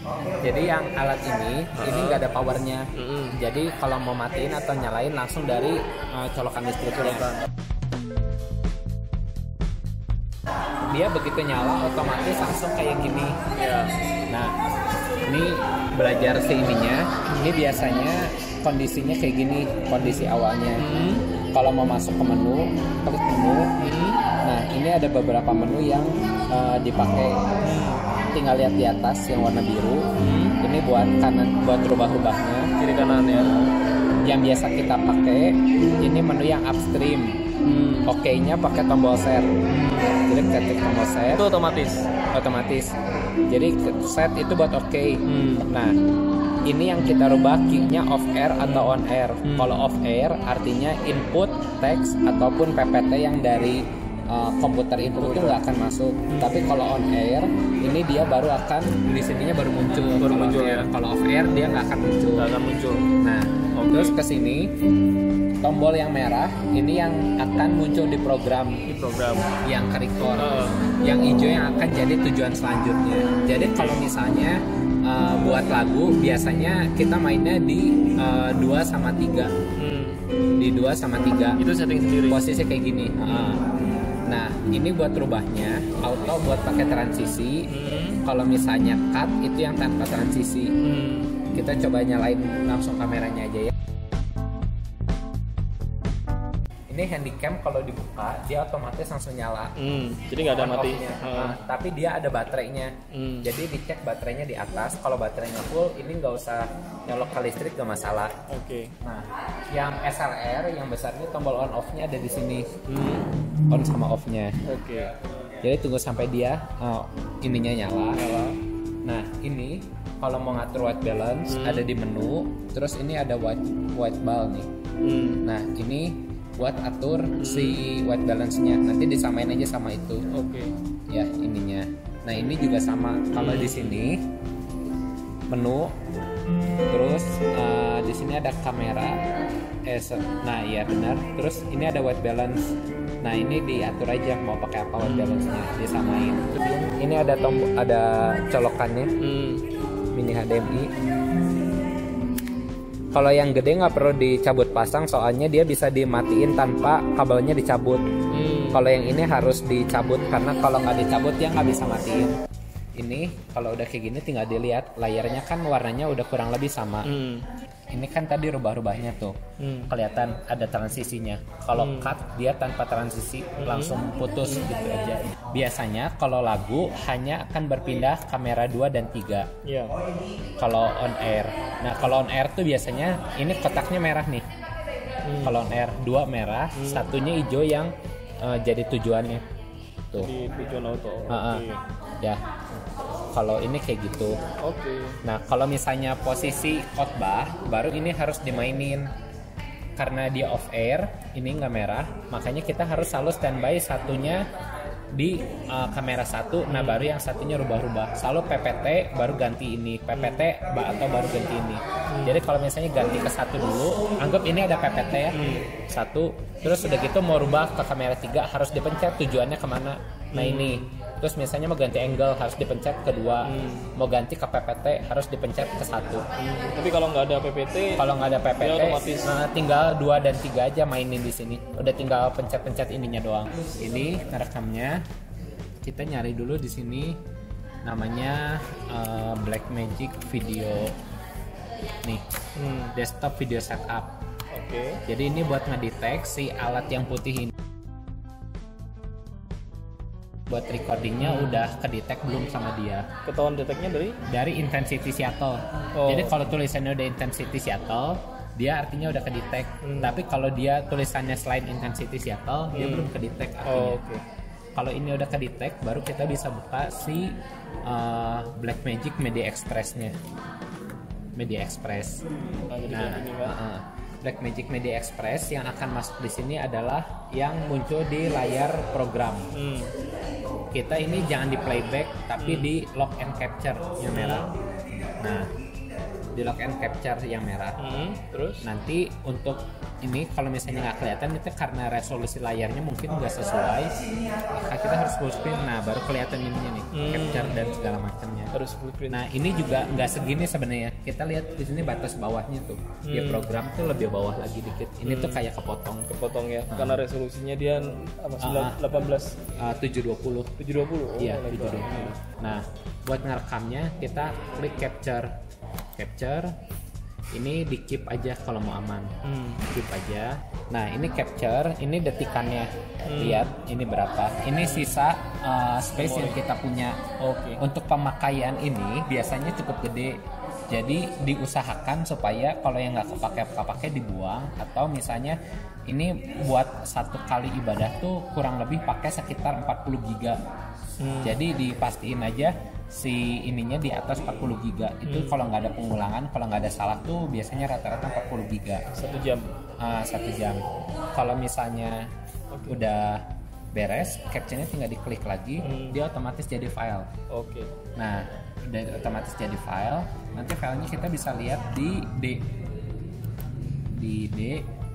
Jadi yang alat ini nggak ada powernya. Jadi kalau mau matiin atau nyalain langsung dari colokan listriknya. Dia begitu nyala otomatis langsung kayak gini. Nah, ini belajar si ininya. Ini biasanya kondisinya kayak gini, kondisi awalnya. Kalau mau masuk ke menu, klik menu. Nah, ini ada beberapa menu yang dipakai. Tinggal lihat di atas yang warna biru. Ini buat kanan, buat rubah-rubahnya. Kiri kanan ya. Yang biasa kita pakai, ini menu yang upstream. Oke-nya pakai tombol set. Jadi ketik tombol set. Itu otomatis. Jadi set itu buat oke. Nah, ini yang kita rubah key-nya off air atau on air. Kalau off air artinya input teks ataupun PPT yang dari komputer input itu nggak akan masuk. Tapi kalau on air ini dia baru akan di sininya baru muncul ya. Kalau off air dia nggak akan muncul. Nah, terus ke sini tombol yang merah ini yang akan muncul di program yang ke record. Yang hijau yang akan jadi tujuan selanjutnya. Jadi kalau misalnya buat lagu biasanya kita mainnya di 2 sama 3. Di 2 sama 3. Itu setting sendiri. Posisi kayak gini. Nah, ini buat rubahnya, auto buat pakai transisi. Kalau misalnya cut itu yang tanpa transisi. Kita coba nyalain langsung kameranya aja ya. Ini handycam kalau dibuka dia otomatis langsung nyala. Jadi nggak ada mati. Tapi dia ada baterainya. Jadi dicek baterainya di atas. Kalau baterainya full, ini nggak usah nyolok ke listrik, gak masalah. Nah, yang SLR yang besarnya tombol on off-nya ada di sini. On sama off-nya. Jadi tunggu sampai dia ininya nyala. Nah, ini kalau mau ngatur white balance ada di menu. Terus ini ada white ball nih. Nah, ini buat atur si white balance-nya. Nanti disamain aja sama itu. Ya, ininya. Nah, ini juga sama. Kalau di sini menu, terus di sini ada kamera. Nah, iya benar. Terus ini ada white balance. Nah, ini diatur aja mau pakai apa white balance-nya, disamain. Ini ada colokannya. Mini HDMI. Kalau yang gede nggak perlu dicabut pasang, soalnya dia bisa dimatiin tanpa kabelnya dicabut. Kalau yang ini harus dicabut karena kalau nggak dicabut dia nggak bisa matiin. Ini kalau udah kayak gini tinggal dilihat layarnya kan warnanya udah kurang lebih sama. Ini kan tadi rubah-rubahnya tuh kelihatan ada transisinya. Kalau cut dia tanpa transisi langsung putus gitu aja. Biasanya kalau lagu hanya akan berpindah kamera 2 dan 3. Kalau on air. Nah, kalau on air tuh biasanya ini kotaknya merah nih. Kalau on air 2 merah, satunya hijau yang jadi tujuannya. Tuh. Di tujuan auto. Ya. Kalau ini kayak gitu. Nah, kalau misalnya posisi khotbah, baru ini harus dimainin. Karena dia off air, ini nggak merah, makanya kita harus selalu standby satunya di kamera 1. Nah, baru yang satunya rubah-rubah. Selalu PPT baru ganti ini, PPT atau baru ganti ini. Jadi kalau misalnya ganti ke 1 dulu, anggap ini ada PPT ya, 1. Terus udah gitu mau rubah ke kamera 3 harus dipencet tujuannya kemana. Nah, ini. Terus misalnya mau ganti angle harus dipencet ke 2. Mau ganti ke PPT harus dipencet ke 1. Tapi kalau nggak ada PPT, otomatis tinggal 2 dan 3 aja mainin di sini. Udah tinggal pencet-pencet ininya doang. Ini ngerekamnya. Kita nyari dulu di sini namanya Blackmagic Video. Nih. Desktop video setup. Jadi ini buat ngedeteksi alat yang putih ini. Buat recordingnya udah kedetek belum sama dia. Ketahuan deteknya dari Intensity Seattle. Jadi kalau tulisannya udah Intensity Seattle, dia artinya udah kedetek. Tapi kalau dia tulisannya selain Intensity Seattle, dia belum kedetek artinya. Kalau ini udah kedetek, baru kita bisa buka si Blackmagic Media Express-nya. Media Express. Blackmagic Media Express yang akan masuk di sini adalah yang muncul di layar program. Kita ini jangan di playback tapi di lock and capture yang merah. Nah, di lock and capture yang merah. Terus nanti untuk ini kalau misalnya nggak kelihatan itu karena resolusi layarnya mungkin nggak sesuai, kita harus full screen. Nah baru kelihatan ininya nih, capture dan segala macamnya. Harus full screen. Nah ini juga nggak segini sebenarnya. Kita lihat di sini batas bawahnya tuh, di program tuh lebih bawah lagi dikit. Ini tuh kayak kepotong ya, karena resolusinya dia 720. 720. Iya 720. Nah buat ngerekamnya kita klik capture. Ini di keep aja kalau mau aman, keep aja. Nah ini capture, ini detikannya, lihat ini berapa. Ini sisa space yang kita punya. Untuk pemakaian ini biasanya cukup gede. Jadi diusahakan supaya kalau yang nggak kepake dibuang, atau misalnya ini buat satu kali ibadah tuh kurang lebih pakai sekitar 40 giga. Jadi dipastiin aja si ininya di atas 40 giga. Itu kalau nggak ada pengulangan, kalau nggak ada salah tuh biasanya rata-rata 40 giga. 1 jam. 1 jam. Kalau misalnya udah beres, captionnya tinggal diklik lagi, dia otomatis jadi file. Nah, udah otomatis jadi file. Nanti filenya kita bisa lihat di D. Di D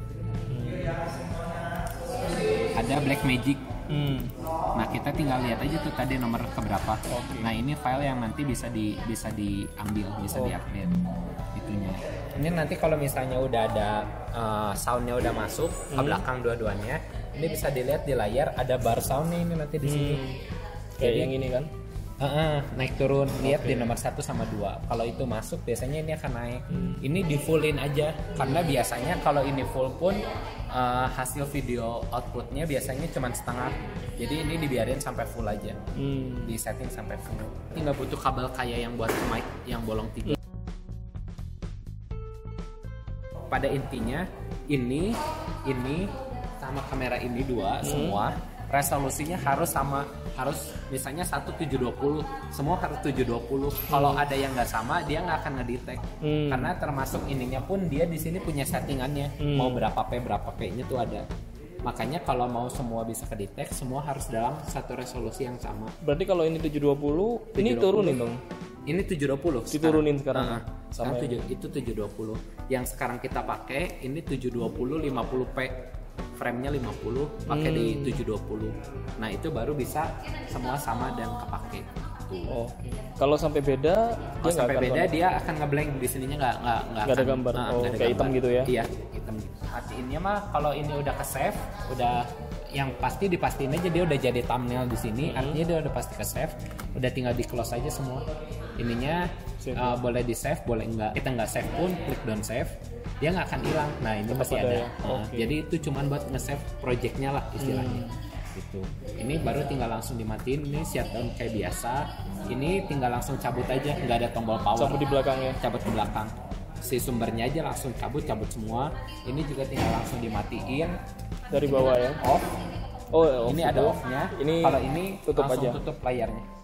ada Blackmagic. Nah kita tinggal lihat aja tuh tadi nomor keberapa. Nah ini file yang nanti bisa diambil, bisa diupdate itunya. Ini nanti kalau misalnya udah ada soundnya udah masuk ke belakang dua-duanya, ini bisa dilihat di layar ada bar soundnya ini nanti di sini. Kayak yang ini kan? Naik turun, lihat di nomor 1 sama 2. Kalau itu masuk biasanya ini akan naik. Ini di fullin aja, karena biasanya kalau ini full pun hasil video outputnya biasanya cuma setengah. Jadi ini dibiarin sampai full aja, di setting sampai full. Tinggal butuh kabel kayak yang buat mic yang bolong 3. Pada intinya ini sama kamera ini 2 semua resolusinya harus sama, harus misalnya 1720, semua harus 720. Kalau ada yang nggak sama dia nggak akan ngedetect, karena termasuk ininya pun dia di sini punya settingannya, mau berapa p-nya tuh ada. Makanya kalau mau semua bisa kedetek, semua harus dalam satu resolusi yang sama. Berarti kalau ini 720, ini turunin dong? Ini 720 diturunin sekarang. Sama itu 720. Yang sekarang kita pakai ini 720 50p. Frame-nya 50, pakai di 720. Nah, itu baru bisa semua sama dan kepake. Kalau sampai beda, dia akan ngeblank, di sininya nggak ada gambar. Kayak hitam gitu ya? Iya, hitam. Matiinnya mah kalau ini udah ke save, udah yang pasti dipastiin aja dia udah jadi thumbnail di sini, artinya dia udah pasti ke save. Udah tinggal di close aja semua. Ininya boleh di save, boleh enggak. Kita nggak save pun klik don't save, dia nggak akan hilang. Nah ini masih ada. Ya? Jadi itu cuman buat nge-save projectnya lah istilahnya. Gitu. Ini baru tinggal langsung dimatiin. Ini shutdown kayak biasa. Ini tinggal langsung cabut aja, nggak ada tombol power. Cabut di belakang ya? Cabut ke belakang. Si sumbernya aja langsung cabut semua. Ini juga tinggal langsung dimatiin. Dari bawah ya? Off. Off ini ada off-nya. Ini kalau ini tutup langsung aja. Tutup layarnya.